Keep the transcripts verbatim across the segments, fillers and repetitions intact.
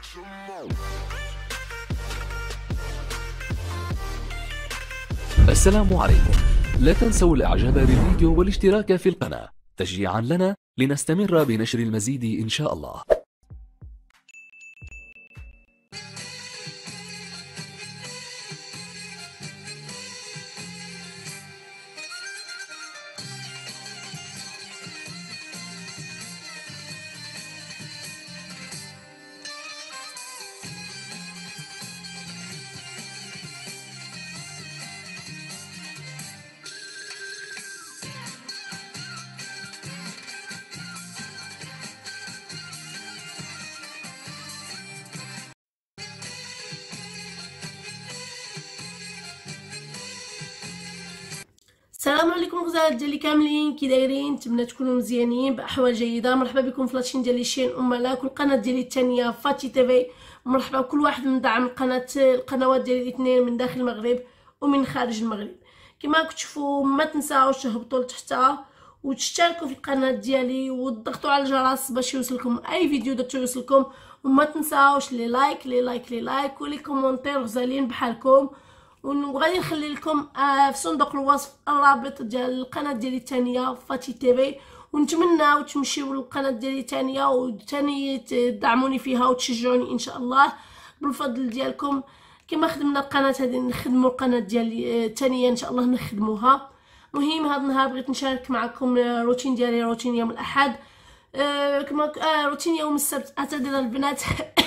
السلام عليكم. لا تنسوا الاعجاب بالفيديو والاشتراك في القناة تشجيعا لنا لنستمر بنشر المزيد ان شاء الله. السلام عليكم غزالات ديالي كاملين، كي دايرين؟ نتمنى تكونوا مزيانين باحوال جيده. مرحبا بكم في لاشين ديالي شين ام ملاك والقناه ديالي الثانيه فاتي تيفي. مرحبا بكل واحد من دعم القناه القنوات ديالي الاثنين من داخل المغرب ومن خارج المغرب. كما كتشوفوا ما تنساوش تهبطوا لتحتها وتشتركوا في القناه ديالي وتضغطوا على الجرس باش يوصلكم اي فيديو درتو يوصلكم، وما تنساوش لي لايك لي لايك لي لايك ولي كومونتير غزالين بحالكم. وغادي نخلي لكم في صندوق الوصف الرابط ديال القناه ديالي الثانيه فاتي تيفي، ونتمنى تمشيو للقناه ديالي الثانيه وثاني تدعموني فيها وتشجعوني ان شاء الله بالفضل ديالكم. كما خدمنا القناه هذه نخدموا القناه ديالي الثانيه ان شاء الله نخدموها. مهم هذا النهار بغيت نشارك معكم روتين ديالي، روتين يوم الاحد أه كما أه روتين يوم السبت. اعتذر البنات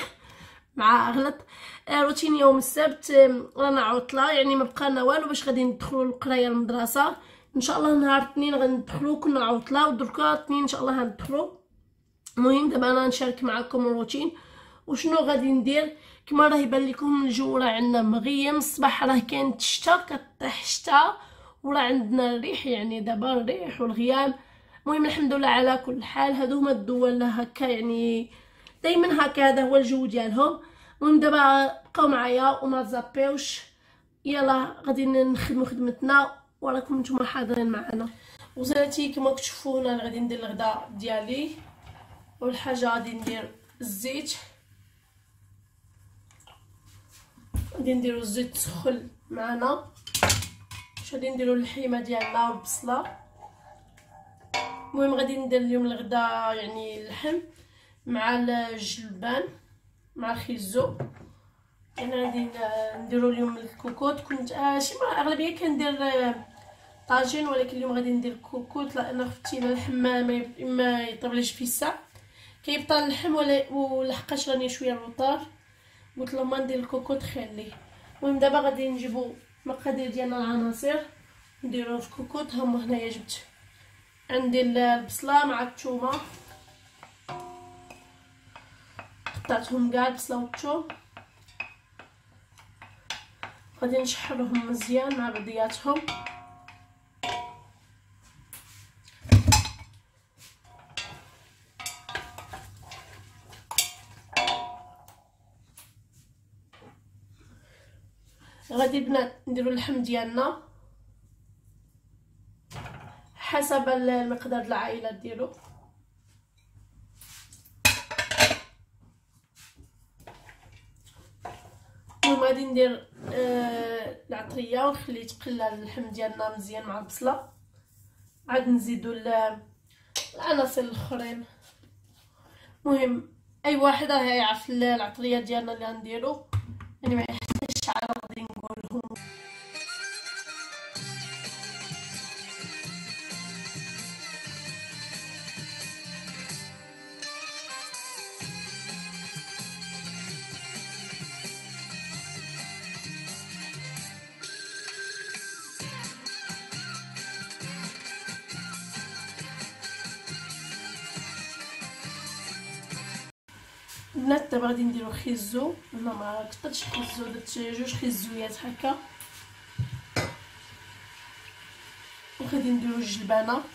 مع غلط. روتين يوم السبت رانا عطله، يعني ما بقالنا والو باش غادي ندخلوا للقرايه المدرسه ان شاء الله. نهار الاثنين غندخلوا، كنا عطله ودركا الاثنين ان شاء الله غندخلوا. المهم دابا انا نشارك معكم الروتين وشنو غادي ندير. كما راه يبان لكم الجو راه عندنا مغيم، الصباح راه كاين الشتا كطيح الشتا وراه عندنا الريح، يعني دابا الريح والغيام. المهم الحمد لله على كل حال. هادو هما الدول هكا يعني دائما هكا، هذا هو الجو ديالهم. المهم دابا بقاو معايا وما تزابيوش، يلا غادي نخدموا خدمتنا وراكم نتوما حاضرين معنا. وزاتي كما كتشوفوا انا غادي ندير الغدا ديالي. اول حاجه غادي ندير الزيت، غادي نديرو الزيت سخن معنا. واش غادي نديرو اللحيمه ديالنا والبصله. المهم غادي ندير اليوم الغدا يعني اللحم مع الجلبان مع الخيزو. انا غادي نديرو اليوم الكوكوط. كنت آه شي مره اغلبيه كندير آه طاجين، ولكن اليوم غادي ندير كوكوط لان خفتي اللحم ما ما يطيبليش في الساعه كيبطل اللحم ولا ولحقاش راني شويه الوطار، قلت لما ندير الكوكوط خليه. المهم دابا غادي نجيبو المقادير ديالنا العناصر نديرو في الكوكوط. هما هنايا جبت عندي البصله مع الثومه، قطعتهم كاع البصله والثوم. غادي نشحرهم مزيان مع بعضياتهم. غادي البنات نديرو اللحم ديالنا حسب المقدار ديال العائله ديالو. غادي ندير آه العطريه ونخليه تقلى اللحم ديالنا مزيان مع البصله. عاد نزيدو العناصر الاخرين. المهم اي واحد راه يعرف العطريه ديالنا اللي غنديرو، يعني ما يحتاجش على غادي نقولهم. البنات دابا غادي نديرو خيزو. انا ما كثرتش خيزو، درت جوج خيزويات هكا. وغادي نديرو الجلبانه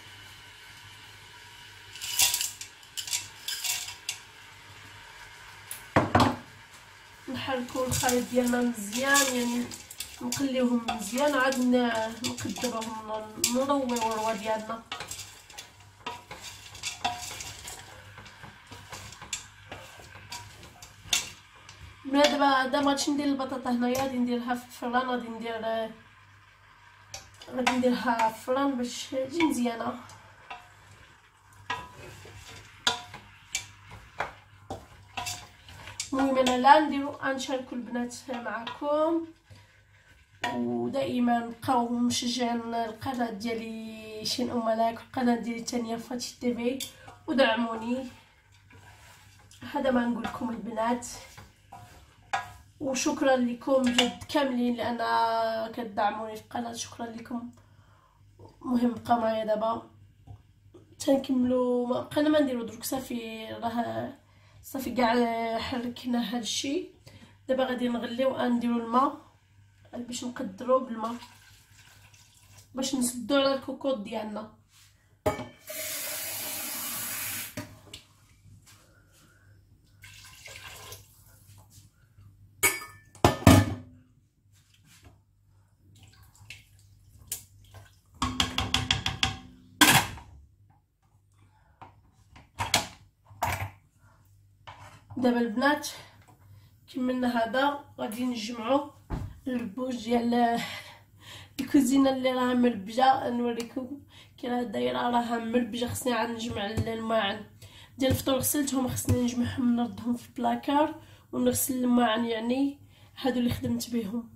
نحركو الخليط ديالنا مزيان، يعني نقليوهم مزيان. عاد نقدروهم نرويو الروا ديالنا. بنات دابا دابا غادي ندير البطاطا هنايا، غادي نديرها في الفران، غادي ندير غادي نديرها في الفران باش تجي مزيانه. المهم انا لا نديرو غنشاركو البنات معكم، ودائما بقاو مشجعين القناه ديالي شين ام ملاك والقناه ديالي الثانيه فاتي تيفي، ودعموني. هذا ما نقول لكم البنات، وشكرا لكم جد كاملين لان كتدعموني في القناه، شكرا لكم. مهم بقاو معايا دابا تنكملوا، ما بقينا ما نديرو درك صافي، راه صافي كاع حركنا هادشي. دابا غادي نغليو غنديرو الماء باش نقدروا بالماء باش نسدو على الكوكوط ديالنا. دابا البنات كملنا هذا، غادي نجمعوا البوج ديال الكوزينه اللي راها مربجه، نوريكم كي راه دايره راها مربجه. خصني عاد نجمع الماعن ديال الفطور، غسلتهم خصني نجمعهم نردهم في البلاكار ونغسل الماعن، يعني هادو اللي خدمت بهم.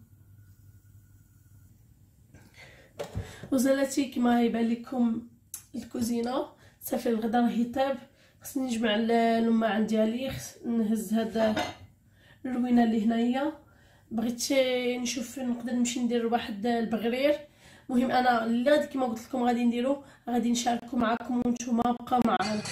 وزلاتي كما يبان لكم الكوزينه صافي، الغدا راهي طاب، خصني نجمع الماعن ديالي، نهز هاد الروينه اللي هنايا. بغيت نشوف نقدر نمشي ندير واحد البغرير. المهم انا اللي كما قلت لكم غادي نديرو، غادي نشاركو معكم وانتم بقاو معانا.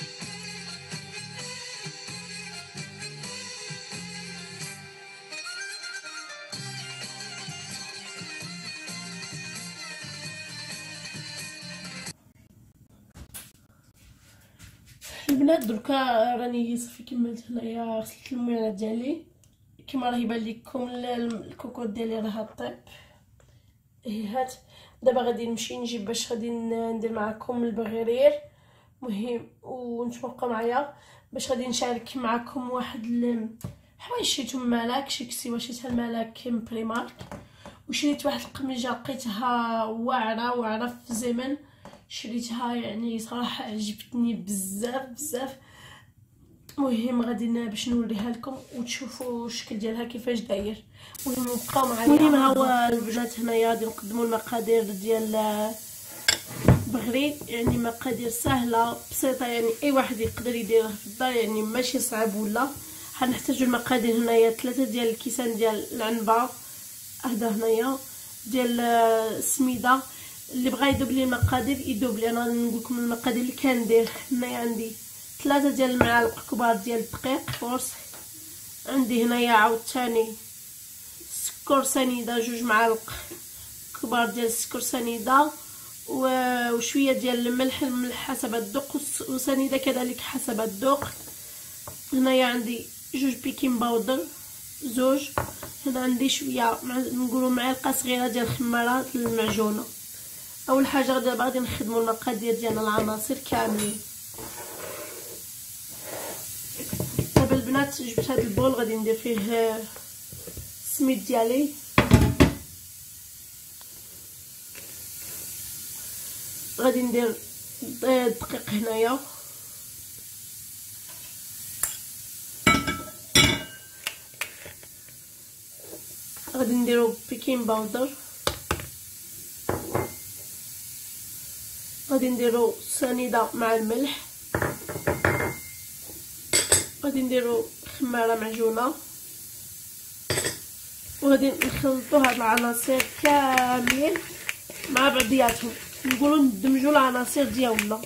البنات دركا راني صافي كملت هنايا، غسلت الموينات ديالي كما راه يبان لكم الكوكوط ديالي راه طيب. هات دابا غادي نمشي نجيب باش غادي ندير معكم البغيرير. مهم وانتم بقاو معايا باش غادي نشارك معكم واحد الحوايج شريتهم ملاك، شي كسيوه شريتها الملاك من بريمارك، وشريت واحد القميجه لقيتها واعره واعره في زمن، شريتها يعني صراحه عجبتني بزاف بزاف. مهم غادي باش نوريها لكم وتشوفوا الشكل ديالها كيفاش داير. المهم بقاو معايا. المهم ها هو البنات هنايا غادي نقدموا المقادير ديال بغري، يعني مقادير سهله بسيطه، يعني اي واحد يقدر يديرها في الدار، يعني ماشي صعب. ولا حنحتاجوا المقادير هنايا ثلاثه ديال الكيسان ديال العنبه، هذا هنايا ديال السميده. اللي بغى يذوب لي المقادير يذوب لي، انا نقول لكم المقادير اللي كندير. هنايا عندي ثلاثه ديال المعالق كبار ديال الدقيق فورس، عندي هنايا عاوتاني سكر سنيده، جوج معالق كبار ديال السكر سنيده، وشويه ديال الملح، الملح حسب الذوق، وسنيده كذلك حسب الذوق. هنايا عندي جوج بيكين باودر زوج. هنا عندي شويه نقولوا معلقه صغيره ديال الخماره المعجونه. اول حاجه غادي غادي نخدموا المقادير ديالنا العناصر كاملين. دابا البنات جبت هذا البول غادي ندير فيه السميد ديالي، غادي ندير الدقيق هنايا، غادي نديرو بيكين باودر، غادي نديرو سنيده مع الملح، غادي نديرو خماره معجونه، وغادي نخلطو هاد العناصر كاملين مع بعضياتهم، نقولوا ندمجوا العناصر ديالنا.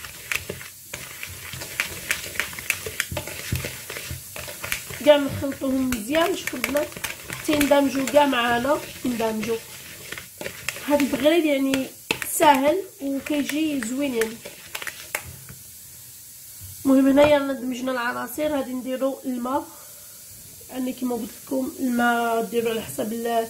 كاع نخلطوهم مزيان. شوفوا البنات تندمجوا كاع معانا، ندمجوا. هاد البغريد يعني ساهل وكيجي زوينين. المهم هنايا دمجنا العناصر، غادي نديرو الماء، يعني كما قلت لكم الماء ديروا على حسب ال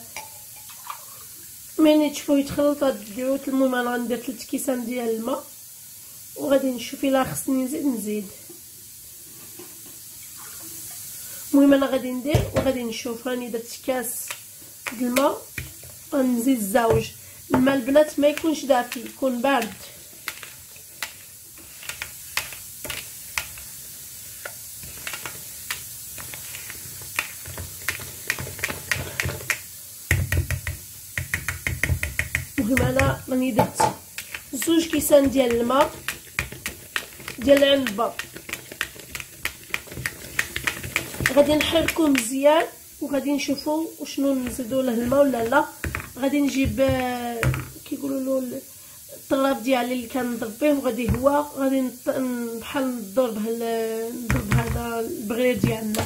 ملي تشوفوه يتخلط ديروا. المهم انا غندير ثلاث كيسان ديال الماء، وغادي نشوف الا خصني نزيد نزيد. المهم انا غادي ندير وغادي نشوف. راني درت كاس د الماء، غنزيد الزوج. الماء البنات ما يكونش دافي، يكون بارد. المهم انا راني درت زوج كيسان ديال الماء ديال العنبه، غادي نحركوه مزيان وغادي نشوفوا وشنو نزيدوا له الماء ولا لا. غادي نجيب كيقولوا له الطراب ديالي اللي كنضرب به، وغادي هو غادي بحال نضرب نضرب هذا البغير ديالنا.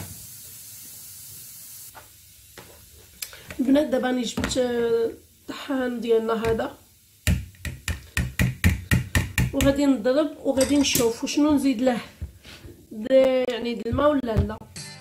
البنات دابا راني جبت الطحان ديالنا هذا وغادي نضرب وغادي نشوف وشنو نزيد له يعني د الماء ولا لا.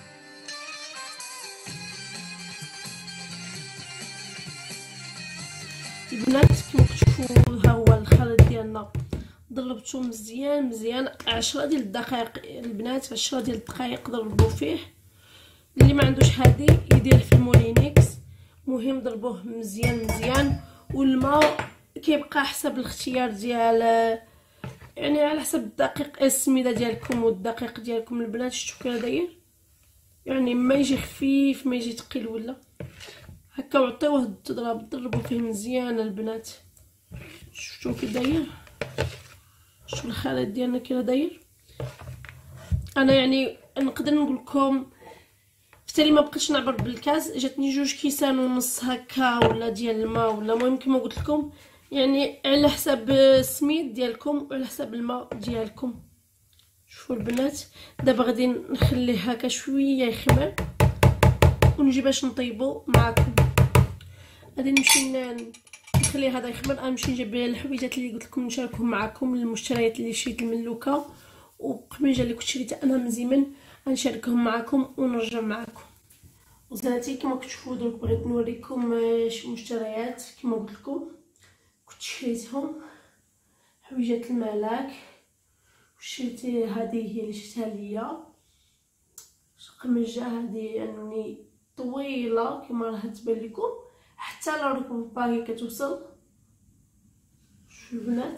البنات كما كتشوفوا ها هو الخليط ديالنا ضربته مزيان مزيان عشرة ديال الدقائق. البنات عشرة ديال الدقائق ضربوا فيه. اللي ما عندوش هادي يدير في المولينيكس. مهم ضربوه مزيان مزيان. والماء كيبقى حسب الاختيار ديال يعني على حسب الدقيق السميده ديالكم والدقيق ديالكم. البنات شفتوا كي داير يعني ما يجي خفيف ما يجي ثقيل ولا هكا، وعطيوه التضرب ضربوا فيه مزيان البنات. شفتوا كي داير، شوفوا الخليط ديالنا كي داير. انا يعني نقدر نقول لكم حتى ما بقيتش نعبر بالكاس، جاتني جوج كيسان ونص هكا ولا ديال الماء ولا. المهم كما قلت لكم يعني على حسب السميد ديالكم وعلى حسب الماء ديالكم. شوفوا البنات دابا غادي نخليه هكا شويه يخمر ونجي باش نطيبو معكم. غادي نمشي نخليه هذا يخمر، غنمشي نجيب الحويجات اللي قلت لكم نشاركهم معكم، المشتريات اللي شريت الملوكه وقميجه اللي كنت شريتها انا من زمن غنشاركهم معكم ونرجع معكم. وزاتي كما كتشوفوا درك بغيت نوريكم شي مشتريات كما قلت لكم كنت شريتهم. حويجات الملاك وشريت هذه هي اللي شريتها ليا. قميجه هذه يعني طويله كما راه تبان لكم حتى لركبها هي كتوصل. شوفوا البنات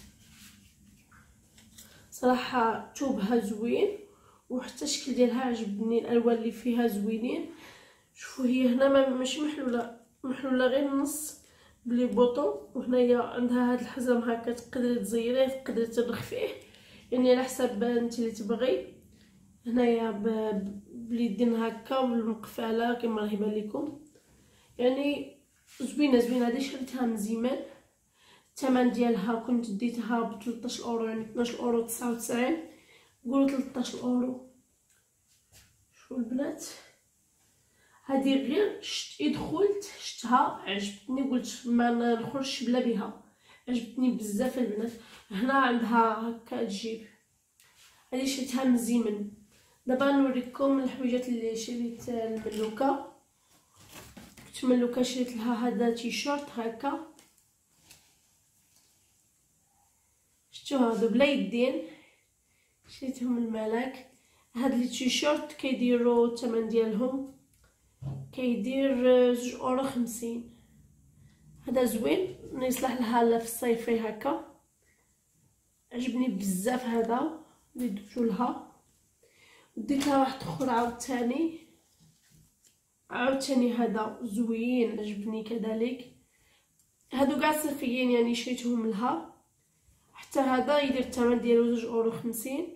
صراحه ثوبها زوين وحتى الشكل ديالها عجبني، الالوان اللي فيها زوينين. شوفوا هي هنا ماشي محلوله محلوله غير النص بلي بوطون، وهنايا عندها هذا الحزام هكا تقدري تزيريه تقدري ترخفيه يعني على حسب انت اللي تبغي. هنايا باليدين هكا والمقفاله كما راه يبان لكم يعني زوينه زوينه. هذه شريتها من زمان، الثمن ديالها كنت ديتها ب ثلاثطاش اورو يعني اثناش اورو تسعة وتسعين، قولوا ثلاثطاش اورو. شوفوا البنات هذه غير شت دخلت شتها عجبتني قلت ما نخرجش بلا بها، عجبتني بزاف البنات. هنا عندها هكا تجيب، هذه شريتها من زمن. دابا نوريكم الحويجات اللي شريت الملوكه. كنت ملوكه شريت لها هذا تيشورت هكا، شفتوا هادو بلا يدين شريتهم الملاك. هاد لي تيشورت كيديروا الثمن ديالهم كيدير زوج اورو خمسين. هذا زوين يصلح لها في الصيفي هكا، عجبني بزاف هذا اللي درتو لها. ديتها واحد اخر عاوتاني عاوتاني هذا زوين عجبني كذلك. هادو كاع صيفيين يعني شريتهم لها. حتى هذا يدير الثمن ديالو زوج اورو خمسين.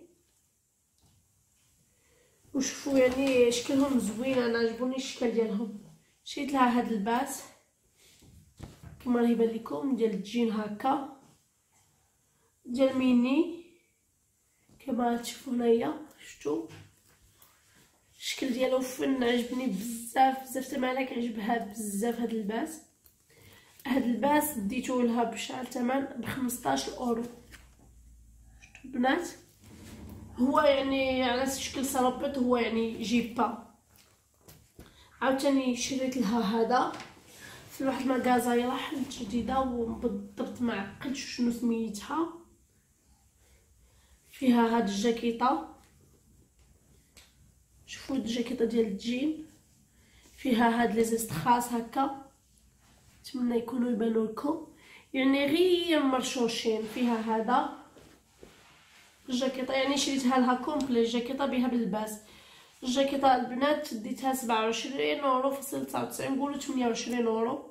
وشوفوا يعني شكلهم زوين، انا عجبوني الشكل ديالهم. شريت لها هذا الباس كما راه يبان لكم ديال الجين هكا ديال ميني كما تشوفوا هنايا. شفتوا الشكل ديالو فن عجبني بزاف بزاف. تمالك عجبها بزاف هذا الباس. هذا الباس ديتو لها بشحال ثمن ب خمسطاش اورو. شفتوا البنات هو يعني على شكل سلوبيط، هو يعني جيبا. عاوتاني شريت لها هذا في واحد المغازايه واحد جديده وبالضبط ما عقلتش شنو سميتها. فيها هاد الجاكيطه شوفوا الجاكيطه ديال الجين فيها هاد لي زيست خاص هكا، نتمنى يكونوا يبانوا لكم، يعني غير مرشوشين. فيها هذا الجاكيطه يعني شريتها لها كومبلي، الجاكيطه بها باللباس. الجاكيطه البنات ديتها سبعة وعشرين اورو فاصل تسعة وتسعين، نقولوا ثمانية وعشرين اورو.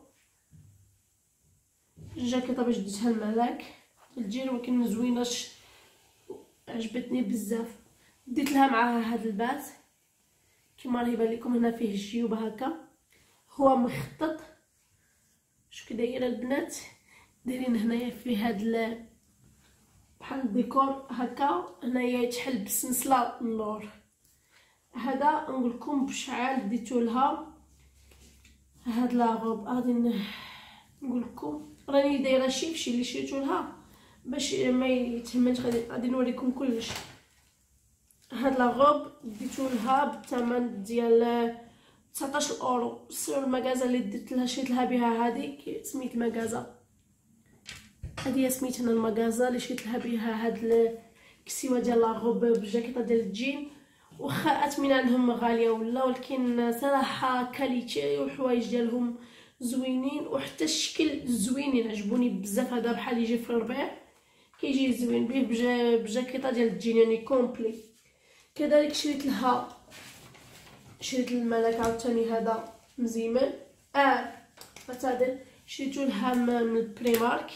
الجاكيطه باش ديتها الملاك الجير ولكن زوينه، عجبتني بزاف. ديت لها معاها هاد الباس كيما راه يبان لكم، هنا فيه الجيوب هكا، هو مخطط. شوف كي دايره البنات، دايرين هنايا فيه هاد ال... بحال الديكور هكا، هنايا يتحل بالسنسله النور. هذا نقول لكم بشحال ديتو لها هاد لاغوب. غادي نقول لكم راني دايره شيفشي اللي شريتو لها باش ما يتهمنش، غادي نوريكم كلش. هاد لاغوب ديتو لها بالثمن ديال تسعطاش اورو. سير المغازه اللي ديت لها شريت لها بها هذه سميت مغازه، هذه سميت انا المغازه اللي شريت لها بها هاد الكسيوه ديال لاغوب بالجاكيطه ديال الجين. واخا اثمنانهم غاليه ولا، ولكن صراحه كاليتي والحوايج ديالهم زوينين، وحتى الشكل زوينين عجبوني بزاف. هذا بحال يجي في الربيع كيجي زوين به بجاكيطه ديال الجين يعني كومبلي. كذلك شريت لها شريت للملك عاوتاني هذا مزيمن اه فتادل شريتو لها من البريمارك.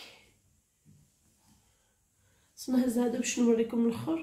سنهز هذا باش نوريكم الاخر.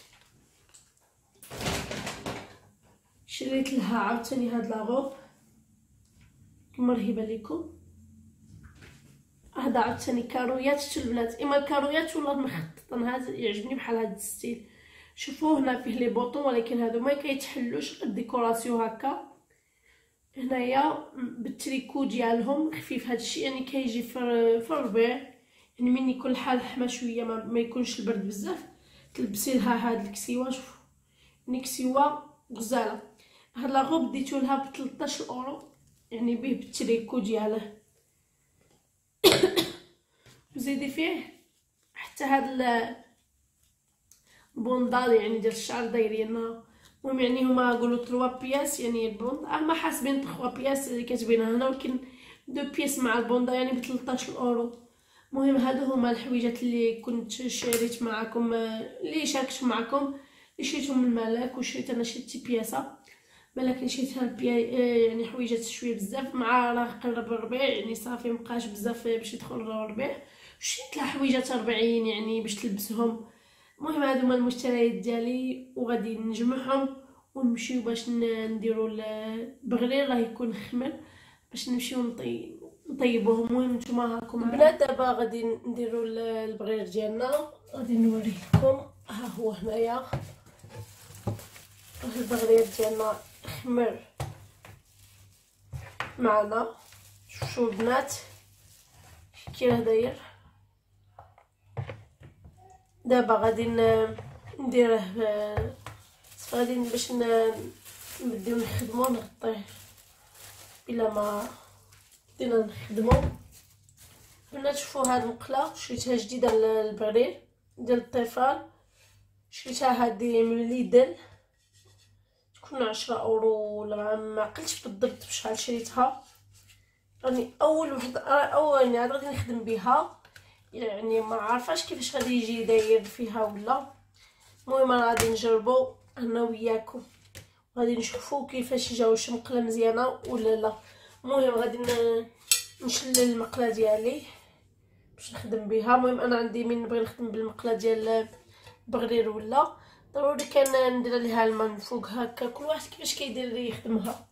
شريت لها عاوتاني هاد لاغوب كما راه يبان لكم. هذا عاوتاني كارويات شتو البنات، اما الكارويات ولا مخطط. انا هذا يعجبني بحال هاد الستيل. شوفوا هنا فيه لي بوطون ولكن هادو ما كيتحلوش، الديكوراسيون هكا هنايا بالتريكو ديالهم خفيف. هذا الشيء يعني كيجي في الربيع، يعني من يكون الحال حما شويه ما, ما يكونش البرد بزاف تلبسي لها هاد الكسيوه. شوفوا يعني كسيوه غزاله. هاد لاغوب ديتو لها ب ثلاثطاش اورو يعني به بالتريكو دياله. وزيدي فيه حتى هاد البوندال يعني ديال الشعر دايرينها. المهم يعني هما قولوا ثلاثة بياس يعني البوند، اما حاسبين ثلاثة بياس اللي كاتبينها هنا، ولكن دو بياس مع البوندا يعني ب ثلاثطاش اورو. المهم هادو هما الحويجات اللي كنت شريت معكم، اللي شاركت معكم، اللي شريتهم من الملاك. وشريت انا شريت بياسه ولكن شريتها بيا يعني حويجات شويه بزاف، مع راه قرب الربيع يعني صافي مبقاش بزاف باش يدخل الربيع. شريت لها حويجات أربعين يعني باش تلبسهم. المهم هادو هما المشتريات ديالي، وغادي نجمعهم ونمشيو باش نديروا البغرير. راه يكون خمر باش نمشيو نطي نطيبوهم. المهم نتوما هاكم البنات، دابا غادي نديروا البغرير ديالنا. غادي نوريكم، ها هو هنايا البغرير ديالنا خمر معنا. شوفوا البنات كي راه داير. دابا غادي نديره غادي باش نبداو نخدمو نغطيه بلا ما بدينا نخدمو. بنات شوفوا هاد المقله شريتها جديده للبغرير ديال الطفال. شريتها هادي من ليدل، تكون عشرة اورو ولا ما عقلتش بالضبط بشحال شريتها. راني اول وحده اول يعني غادي نخدم بها، يعني ما عارفاش كيفاش غادي يجي داير فيها ولا. المهم انا غادي نجربو انا وياكم، غادي نشوفوا كيفاش جاو واش مقله مزيانه ولا لا. المهم غادي نشلل المقله ديالي باش نخدم بها. المهم انا عندي من نبغي نخدم بالمقله ديال البغرير ولا ضروري كان ندير ليها الماء من فوق هكا، كل واحد كيفاش كيدير يخدمها.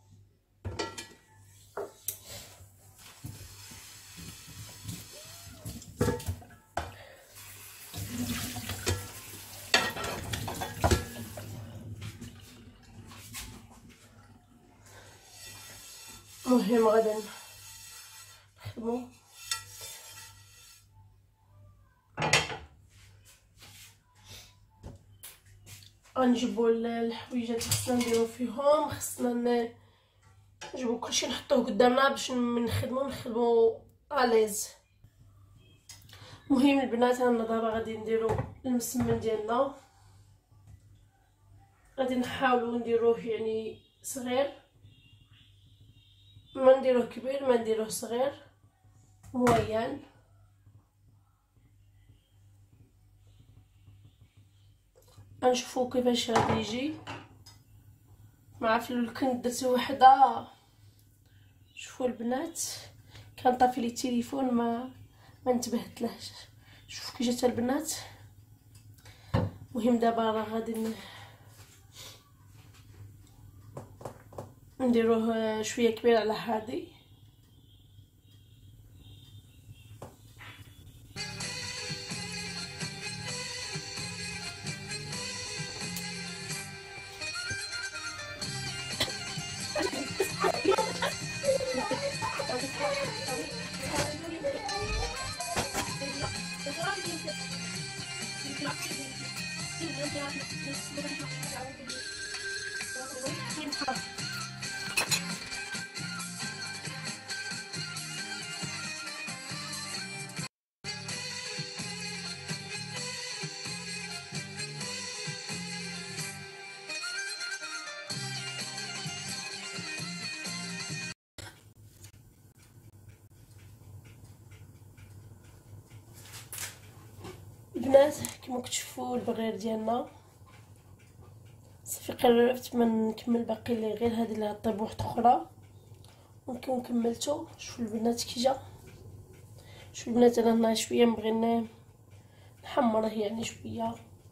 المهم غادي نخدمو. غنجيبو الحويجات خصنا نديرو فيهم، خصنا نجيبو كلشي نحطوه قدامنا باش نخدمو نخدمو اليز. المهم البنات انا دابا غادي نديرو المسمن ديالنا. غادي نحاولوا نديروه يعني صغير، ما نديروه كبير ما نديروه صغير، مويان. غنشوفوا كيفاش غادي يجي. مع في كنت درت وحده، شوفوا البنات كان طافي لي التليفون ما ما انتبهت لهش. شوفوا كي جات البنات. المهم دابا راه غادي نديروه شويه كبير على هادي. البنات كما كتشوفوا البغير ديالنا صافي قربت من نكمل، باقي لي غير هذه اللي غطيب واحده اخرى ونكون كملتو. شوفوا البنات كي جا. شوفوا البنات انا هنا شويه نبغي نحمره يعني شويه.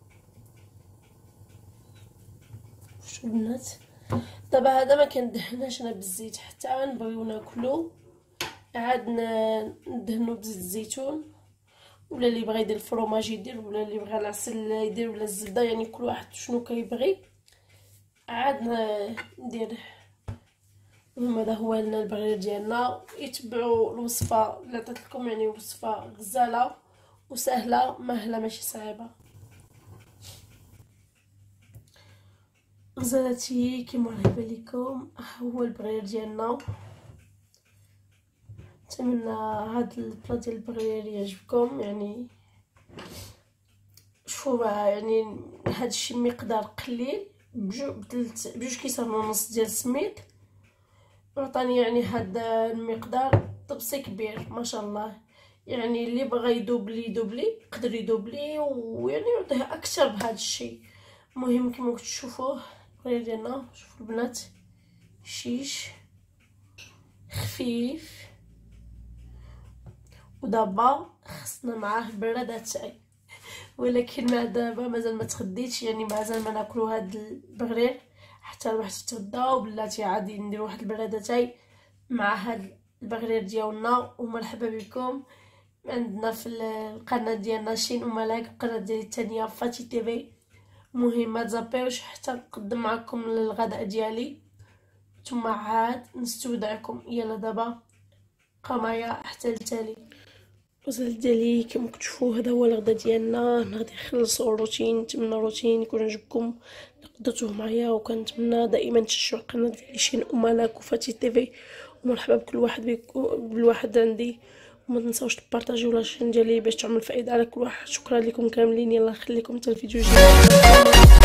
شوفوا البنات دابا هذا ما كندهناش انا بالزيت حتى نبغيو ناكلو، عاد ندهنو بزيت الزيتون، ولا اللي بغى يدير الفرماج يدير، ولا اللي بغى العسل يدير، ولا الزبده، يعني كل واحد شنو كيبغي عاد ندير. المهم هذا هو لنا البغير ديالنا. يتبعوا الوصفه اللي عطيت لكم، يعني وصفه غزاله وسهله ماهله ماشي صعيبه. غزالتي كيما راه يبان لكم هو البغير ديالنا. نتمنى هاد البلا ديال البغير يعجبكم. يعني شوفوا يعني هاد الشيء مقدار قليل بجوج بجوج كيسان ونص ديال السميد، عطاني يعني هاد المقدار طبسي كبير ما شاء الله. يعني اللي بغى يدوبلي دوبلي يقدر يدوبلي، ويعني يعطيه اكثر بهذا الشيء. المهم كما كتشوفوه البغير ديالنا. شوفوا البنات شيش خفيف، ودابا خصنا معاه براد تاعي، ولكن ما دابا مازال ما تغديتش، يعني مازال ما ناكلو هاد البغرير حتى نروح نتغدى. وبلاتي عادي ندير واحد البراده تاعي مع هاد البغرير ديالنا. ومرحبا بكم عندنا في القناه ديالنا شين وملاك، القناه ديالي الثانيه فاتي تيفي. المهم ما تزابيوش حتى نقدم معكم الغداء ديالي، ثم عاد نستودعكم. يلا دابا بقاو معايا حتى التالي. الغزال ديالي كما كتشوفوا هذا هو الغدا ديالنا. انا غادي نخلصوا الروتين. نتمنى الروتين يكون عجبكم، قدرتوه معايا، وكنتمنى دائما تشجعوا القناه ديالي شين وملاك وفاتي تيفي. ومرحبا بكل واحد بكم بالواحد عندي، وما تنساوش تبارطاجيو لاشين ديالي باش تعمل فائده على كل واحد. شكرا لكم كاملين. يلا نخليكم حتى الفيديو الجاي.